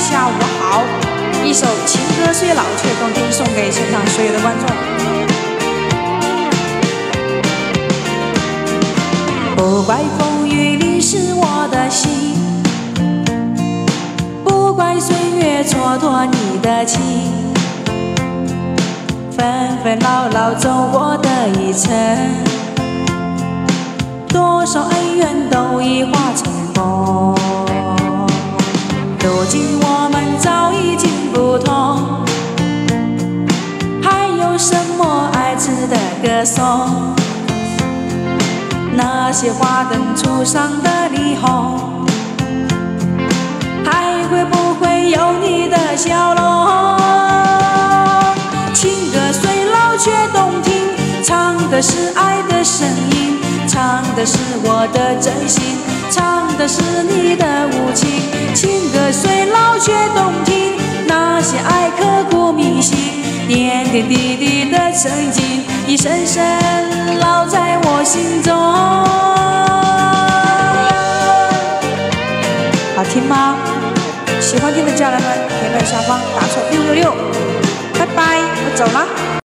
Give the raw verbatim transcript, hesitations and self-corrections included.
下午好，一首情歌虽老却动听，送给现场所有的观众。不怪风雨淋湿我的心，不怪岁月蹉跎你的情，纷纷扰扰走过的一程，多少恩怨都已化成风。如今我们早已经不同，还有什么爱值得歌颂？那些花灯初上的霓虹，还会不会有你的笑容？情歌虽老却动听，唱的是爱的声音，唱的是我的真心，唱的是你的无情。情歌虽老却动听，那些爱刻骨铭心，点点滴滴的曾经，已深深烙在我心中。好听吗？喜欢听的家人们，评论下方打出六六六。拜拜，我走了。